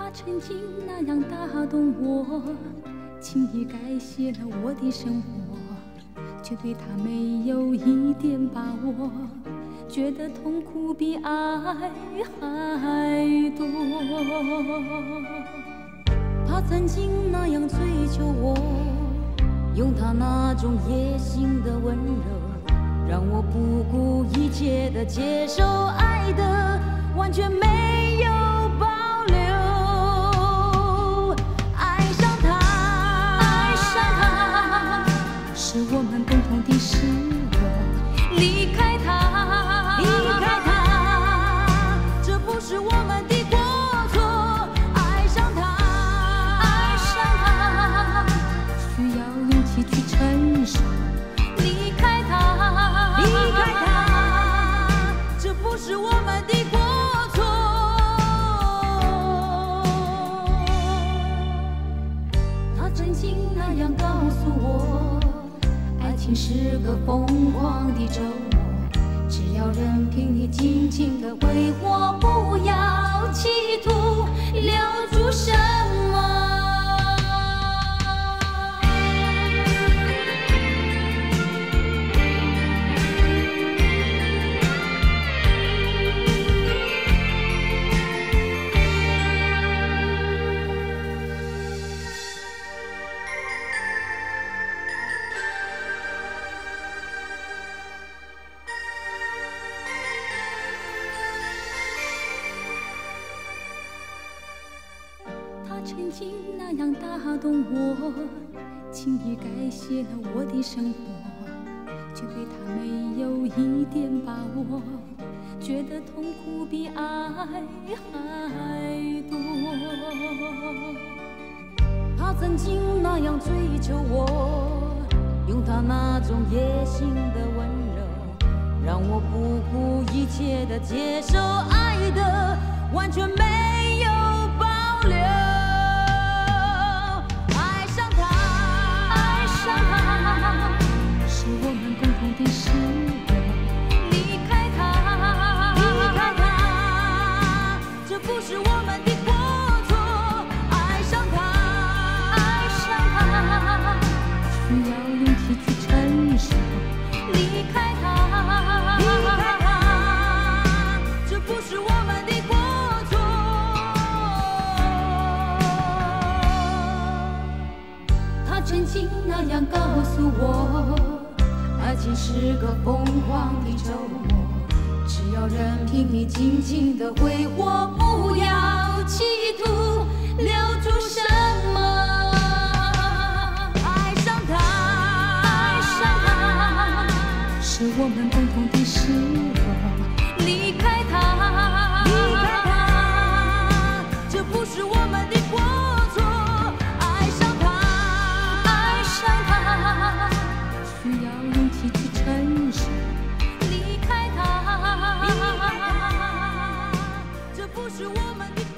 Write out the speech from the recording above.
他曾经那样打动我，轻易改写了我的生活，却对他没有一点把握，觉得痛苦比爱还多。他曾经那样追求我，用他那种野性的温柔，让我不顾一切地接受爱的完全没有保留。爱上他，爱上他，是我们共同的失落。离开他，离开他，这不是我们的过错。爱上他，爱上他，需要勇气去承受。离开他，离开他，这不是我们的过错。他曾经那样告诉我，爱情是个疯狂的折磨，只要任凭你尽情的挥霍，不要企图留住什么。曾经那样打动我，轻易改写了我的生活，却对他没有一点把握，觉得痛苦比爱还多。他曾经那样追求我，用他那种野性的温柔，让我不顾一切地接受爱的完全没有保留。是我们共同的失落。离开他，离开他，这不是我们的过错。爱上他，爱上他，需要勇气去承受。离开他，离开他，这不是我们的过错。他曾经那样告诉我，爱情是个疯狂的折磨，只要任凭你尽情的挥霍，不要企图留住什么。爱上他，爱上他，是我们共同的失落。离开他，离开他，这不是我们的过错。爱上他，爱上他，需要勇气去承受。离开他，离开他，这不是我们的